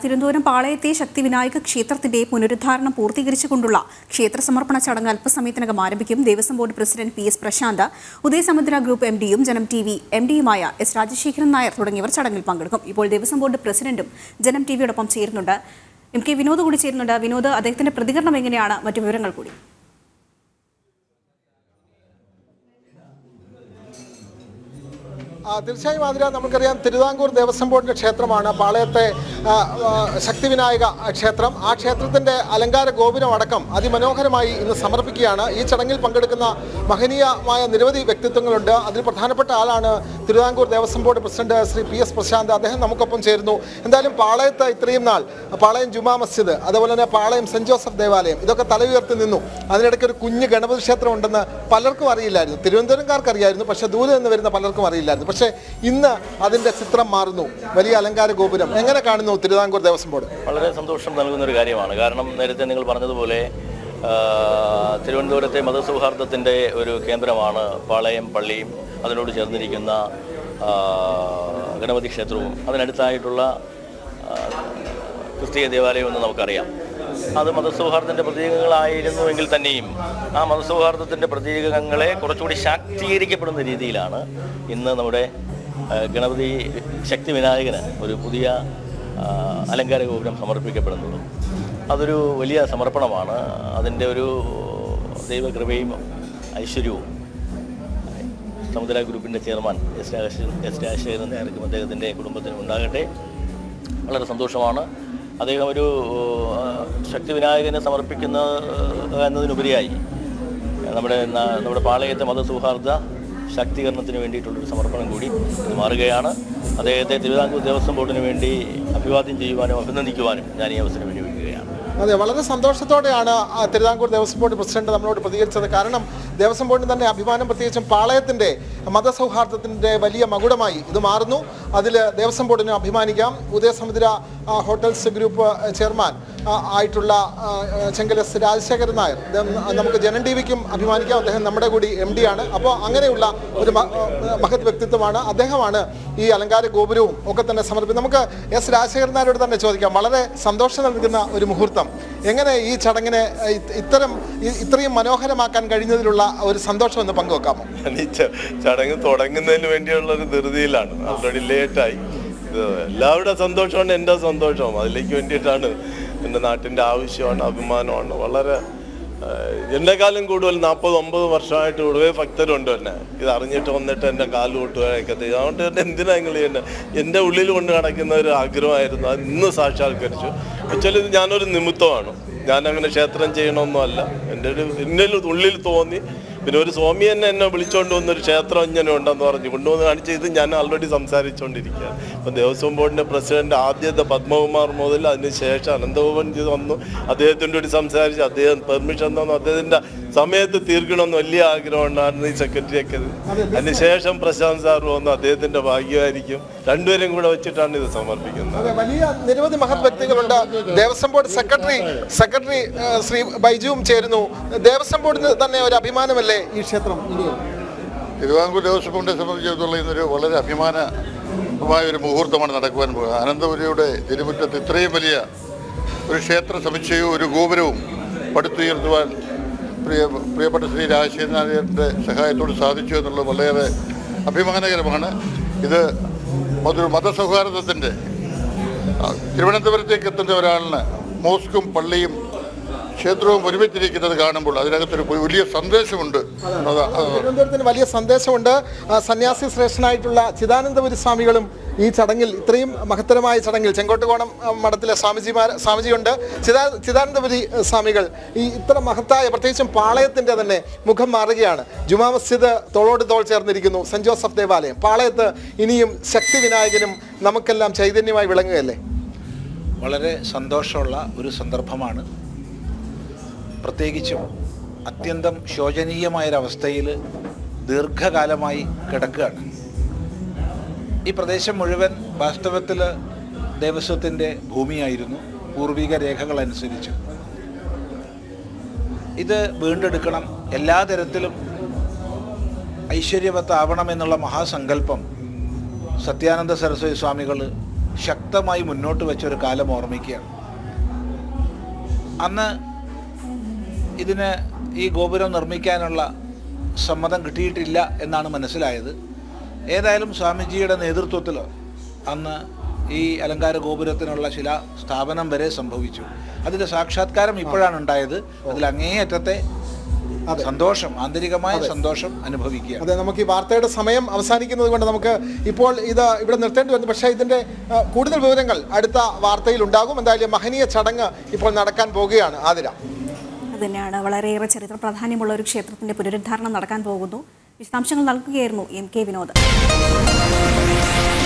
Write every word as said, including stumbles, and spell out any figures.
തിരുവനന്തപുരം പാളയത്തെ ശക്തിവിനായക ക്ഷേത്രത്തിന്റെ പുനരുദ്ധാരണം പൂർത്തീകരിച്ചുകൊണ്ടുള്ള ക്ഷേത്ര സമർപ്പണ ചടങ്ങ് അല്പസമയത്തിനകം ആരംഭിക്കും. Devaswom board president P S Prashanth, Udayasamudra group M ഡിയും ജനം ടി വി എം ഡിയുമായ എസ് രാജശേഖരൻ നായർ തുടങ്ങിയവർ ചടങ്ങിൽ പങ്കെടുക്കും. ഇപ്പോൾ ദേവസ്വം ബോർഡ് പ്രസിഡന്റും ജനം ടി വിയോടൊപ്പം ചേരുന്നുണ്ട്. എം കെ വിനോദ് കൂടി ചേരുന്നുണ്ട്. വിനോദ്, അദ്ദേഹത്തിന്റെ പ്രതികരണം എങ്ങനെയാണ്? മറ്റു വിവരങ്ങൾ കൂടി. തീർച്ചയായും ആതിര, നമുക്കറിയാം തിരുവിതാംകൂർ ദേവസ്വം ബോർഡിൻ്റെ ക്ഷേത്രമാണ് പാളയത്തെ ശക്തിവിനായക ക്ഷേത്രം. ആ ക്ഷേത്രത്തിൻ്റെ അലങ്കാര ഗോപുരം അടക്കം അതിമനോഹരമായി ഇന്ന് സമർപ്പിക്കുകയാണ്. ഈ ചടങ്ങിൽ പങ്കെടുക്കുന്ന മഹനീയമായ നിരവധി വ്യക്തിത്വങ്ങളുണ്ട്. അതിൽ പ്രധാനപ്പെട്ട ആളാണ് Thiruvithamkoor Devaswom board president Shri P S Prashanth. അദ്ദേഹം നമുക്കൊപ്പം ചേരുന്നു. എന്തായാലും പാളയത്ത് ഇത്രയും നാൾ പാളയം ജുമാ മസ്ജിദ്, അതുപോലെ തന്നെ പാളയം സെന്റ് ജോസഫ് ദേവാലയം, ഇതൊക്കെ തലയുയർത്തി നിന്നു. അതിനിടയ്ക്ക് ഒരു കുഞ്ഞ് ഗണപതി ക്ഷേത്രം ഉണ്ടെന്ന് പലർക്കും അറിയില്ലായിരുന്നു. തിരുവനന്തപുരംകാർക്ക് അറിയായിരുന്നു, പക്ഷേ ദൂരെ നിന്ന് വരുന്ന പലർക്കും അറിയില്ലായിരുന്നു. പക്ഷേ ഇന്ന് അതിൻ്റെ ചിത്രം മാറുന്നു. വലിയ അലങ്കാര ഗോപുരം എങ്ങനെ കാണുന്നു തിരുവിതാംകൂർ ദേവസ്വം ബോർഡ്? വളരെ സന്തോഷം നൽകുന്ന ഒരു കാര്യമാണ്. കാരണം നേരത്തെ നിങ്ങൾ പറഞ്ഞതുപോലെ തിരുവനന്തപുരത്തെ മതസൗഹാർദ്ദത്തിൻ്റെ ഒരു കേന്ദ്രമാണ് പാളയം പള്ളിയും അതിനോട് ചേർന്നിരിക്കുന്ന ഗണപതി ക്ഷേത്രവും അതിനടുത്തായിട്ടുള്ള ക്രിസ്തീയ ദേവാലയം എന്ന് നമുക്കറിയാം. അത് മതസൗഹാർദ്ദത്തിൻ്റെ പ്രതീകങ്ങളായിരുന്നുവെങ്കിൽ തന്നെയും ആ മതസൗഹാർദ്ദത്തിൻ്റെ പ്രതീകങ്ങളെ കുറച്ചുകൂടി ശാക്തീകരിക്കപ്പെടുന്ന രീതിയിലാണ് ഇന്ന് നമ്മുടെ ഗണപതി ശക്തി വിനായകന് ഒരു പുതിയ അലങ്കാര ഗോപുരം സമർപ്പിക്കപ്പെടുന്നത്. അതൊരു വലിയ സമർപ്പണമാണ്. അതിൻ്റെ ഒരു ദൈവകൃപയും ഐശ്വര്യവും സമുദ്ര ഗ്രൂപ്പിൻ്റെ chairman S Rajasekharan S Rajasekharan നായർക്കും അദ്ദേഹത്തിൻ്റെ കുടുംബത്തിനും ഉണ്ടാകട്ടെ. വളരെ സന്തോഷമാണ്. അദ്ദേഹം ഒരു ശക്തി വിനായകനെ സമർപ്പിക്കുന്ന എന്നതിനുപരിയായി നമ്മുടെ നമ്മുടെ പാളയത്തെ മതസൗഹാർദ്ദ ശാക്തീകരണത്തിന് വേണ്ടിയിട്ടുള്ളൊരു സമർപ്പണം കൂടി മാറുകയാണ്. അദ്ദേഹത്തെ തിരുവിതാംകൂർ ദേവസ്വം ബോർഡിന് വേണ്ടി അഭിവാദ്യം ചെയ്യുവാനും അഭിനന്ദിക്കുവാനും ഞാൻ ഈ അവസരം വിനിയോഗിക്കുകയാണ്. അതെ, വളരെ സന്തോഷത്തോടെയാണ് തിരുവിതാംകൂർ ദേവസ്വം ബോർഡ് പ്രസിഡന്റ് നമ്മളോട് പ്രതികരിച്ചത്. കാരണം ദേവസ്വം ബോർഡിന് തന്നെ അഭിമാനം, പ്രത്യേകിച്ചും പാളയത്തിൻ്റെ മതസൗഹാർദ്ദത്തിൻ്റെ വലിയ മകുടമായി ഇത് മാറുന്നു. അതിൽ ദേവസ്വം ബോർഡിന് അഭിമാനിക്കാം. ഉദയസമുദ്ര ഹോട്ടൽസ് ഗ്രൂപ്പ് ചെയർമാൻ ആയിട്ടുള്ള ചെങ്കൽ എസ് രാജശേഖരൻ നായർ, നമുക്ക് ജനം ടി വിക്കും അഭിമാനിക്കാം. അദ്ദേഹം നമ്മുടെ കൂടി എം ഡി ആണ്. അപ്പോൾ അങ്ങനെയുള്ള ഒരു മഹത് വ്യക്തിത്വമാണ് അദ്ദേഹമാണ് ഈ അലങ്കാര ഗോപുരവും ഒക്കെ തന്നെ സമർപ്പിക്കും. നമുക്ക് എസ് രാജശേഖരൻ നായരോട് തന്നെ ചോദിക്കാം. വളരെ സന്തോഷം നൽകുന്ന ഒരു മുഹൂർത്തം. എങ്ങനെ ഈ ചടങ്ങിനെ ഇത്തരം ഇത്രയും മനോഹരമാക്കാൻ കഴിഞ്ഞതിലുള്ള ഒരു സന്തോഷം ഒന്ന് പങ്കുവെക്കാമോ? ഈ ചടങ്ങ് തുടങ്ങുന്നതിന് വേണ്ടിയുള്ള ഒരു ധൃതിയിലാണ്. ഓൾറെഡി ലേറ്റായി. എല്ലാവരുടെ സന്തോഷമാണ് എൻ്റെ സന്തോഷവും. അതിലേക്ക് വേണ്ടിയിട്ടാണ്. എൻ്റെ നാട്ടിൻ്റെ ആവശ്യമാണ്, അഭിമാനമാണ്. വളരെ എന്നെക്കാളും കൂടുതൽ നാൽപ്പത് ഒമ്പത് വർഷമായിട്ട് ഒടുവേ ഭക്തരുണ്ട് തന്നെ. ഇത് അറിഞ്ഞിട്ട് വന്നിട്ട് എൻ്റെ കാല് കൊട്ടുകയൊക്കെ ചെയ്യും. അതുകൊണ്ട് തന്നെ എന്തിനാ നിങ്ങൾ തന്നെ എൻ്റെ ഉള്ളിൽ കൊണ്ട് നടക്കുന്ന ഒരു ആഗ്രഹമായിരുന്നു. അത് ഇന്ന് സാക്ഷാത്കരിച്ചു. വെച്ചാൽ ഇത് ഞാനൊരു നിമിത്തമാണ്. ഞാനങ്ങനെ ക്ഷേത്രം ചെയ്യണമെന്നല്ല. എൻ്റെ ഒരു എൻ്റെ ഉള്ളിൽ തോന്നി. പിന്നെ ഒരു സ്വാമി തന്നെ എന്നെ വിളിച്ചുകൊണ്ട് വന്നൊരു ക്ഷേത്രം ഇങ്ങനെ ഉണ്ടെന്ന് പറഞ്ഞു കൊണ്ടുവന്ന് കാണിച്ച് ഇത് ഞാൻ ഓൾറെഡി സംസാരിച്ചുകൊണ്ടിരിക്കുകയാണ്. ഇപ്പം ദേവസ്വം ബോർഡിൻ്റെ പ്രസിഡന്റ് ആദ്യത്തെ പത്മകുമാർ മുതൽ അതിനുശേഷം അനന്തഗോപൻ ഇത് വന്നു. അദ്ദേഹത്തിൻ്റെ കൂടി സംസാരിച്ച് അദ്ദേഹം പെർമിഷൻ തന്നു. അദ്ദേഹത്തിൻ്റെ സമയത്ത് തീർക്കണമെന്ന് വലിയ ആഗ്രഹം ഉണ്ടായിരുന്നു ഈ സെക്രട്ടറിയൊക്കെ. അതിനുശേഷം പ്രശാന്ത് സാർ വന്നു. അദ്ദേഹത്തിൻ്റെ ഭാഗ്യമായിരിക്കും. രണ്ടുപേരും കൂടെ വെച്ചിട്ടാണ് ഇത് സമർപ്പിക്കുന്നത്. വലിയ നിരവധി മഹത് വ്യക്തികളുണ്ട്. Devaswom board secretary secretary Shri ബൈജുവും ചേരുന്നു. ദേവസ്വം ബോർഡിന് തന്നെ ഒരു അഭിമാനമല്ലേ ഈ ക്ഷേത്രം? തിരുവിതാംകൂർ ദേവസ്വം ബോർഡിനെ സംബന്ധിച്ചിടത്തോളം ഇന്നൊരു വളരെ അഭിമാനമായ ഒരു മുഹൂർത്തമാണ് നടക്കുവാൻ പോകുക. അനന്തപുരിയുടെ തിരുമുറ്റത്ത് ഇത്രയും വലിയ ഒരു ക്ഷേത്ര സമുച്ചയവും ഒരു ഗോപുരവും പടുത്തുയർത്തുവാൻ പ്രിയ പ്രിയപ്പെട്ട ശ്രീ രാജശേഖരൻ നായരുടെ സഹായത്തോട് സാധിച്ചു എന്നുള്ളത് വളരെ അഭിമാനകരമാണ്. ഇത് മധുര മതസൗഹാർദ്ദത്തിൻ്റെ തിരുവനന്തപുരത്തേക്ക് എത്തുന്ന ഒരാളിന് മോസ്കും പള്ളിയും ക്ഷേത്രവും ഒരുമിച്ചിരിക്കുന്നത് കാണുമ്പോൾ അതിനകത്തൊരു വലിയ സന്ദേശമുണ്ട്. തിരുവനന്തപുരത്തിന് വലിയ സന്ദേശമുണ്ട്. സന്യാസി ശ്രേഷ്ഠനായിട്ടുള്ള ചിദാനന്ദപുരി സ്വാമികളും ഈ ചടങ്ങിൽ, ഇത്രയും മഹത്തരമായ ചടങ്ങിൽ, ചെങ്കോട്ടുകോണം മഠത്തിലെ സ്വാമിജിമാർ സ്വാമിജിയുണ്ട്. ചിദാ ചിദാനന്ദപുരി സ്വാമികൾ ഈ ഇത്ര മഹത്തായ, പ്രത്യേകിച്ചും പാളയത്തിൻ്റെ തന്നെ മുഖം മാറുകയാണ്. ജുമാ മസ്ജിദ് തോളോട് തോൾ ചേർന്നിരിക്കുന്നു. സെന്റ് ജോസഫ് ദേവാലയം, പാളയത്ത് ഇനിയും ശക്തി വിനായകനും നമുക്കെല്ലാം ചൈതന്യമായി വിളങ്ങുകയല്ലേ? വളരെ സന്തോഷമുള്ള ഒരു സന്ദർഭമാണ്. പ്രത്യേകിച്ചും അത്യന്തം ശോചനീയമായൊരവസ്ഥയിൽ ദീർഘകാലമായി കിടക്കുകയാണ്. ഈ പ്രദേശം മുഴുവൻ വാസ്തവത്തിൽ ദേവസ്വത്തിൻ്റെ ഭൂമിയായിരുന്നു പൂർവിക രേഖകളനുസരിച്ച്. ഇത് വീണ്ടെടുക്കണം, എല്ലാ തരത്തിലും ഐശ്വര്യവത്താവണമെന്നുള്ള മഹാസങ്കല്പം സത്യാനന്ദ സരസ്വതി സ്വാമികൾ ശക്തമായി മുന്നോട്ട് വെച്ച ഒരു കാലം ഓർമ്മിക്കുകയാണ്. അന്ന് ഇതിന് ഈ ഗോപുരം നിർമ്മിക്കാനുള്ള സമ്മതം കിട്ടിയിട്ടില്ല എന്നാണ് മനസ്സിലായത്. ഏതായാലും സ്വാമിജിയുടെ നേതൃത്വത്തിൽ അന്ന് ഈ അലങ്കാര ഗോപുരത്തിനുള്ള ശിലാ സ്ഥാപനം വരെ സംഭവിച്ചു. അതിൻ്റെ സാക്ഷാത്കാരം ഇപ്പോഴാണ് ഉണ്ടായത്. അതിൽ അങ്ങേയറ്റത്തെ സന്തോഷം, ആന്തരികമായ സന്തോഷം അനുഭവിക്കുക. അതെ, നമുക്ക് ഈ വാർത്തയുടെ സമയം അവസാനിക്കുന്നത് കൊണ്ട് നമുക്ക് ഇപ്പോൾ ഇത് ഇവിടെ നിർത്തേണ്ടി വന്നു. പക്ഷേ ഇതിൻ്റെ കൂടുതൽ വിവരങ്ങൾ അടുത്ത വാർത്തയിൽ ഉണ്ടാകും. എന്തായാലും മഹനീയ ചടങ്ങ് ഇപ്പോൾ നടക്കാൻ പോകുകയാണ്. ആതിര, അതുതന്നെയാണ് വളരെയേറെ ചരിത്ര പ്രാധാന്യമുള്ള ഒരു ക്ഷേത്രത്തിന്റെ പുനരുദ്ധാരണം നടക്കാൻ പോകുന്നു. വിശദാംശങ്ങൾ നൽകുകയായിരുന്നു എം കെ വിനോദ്.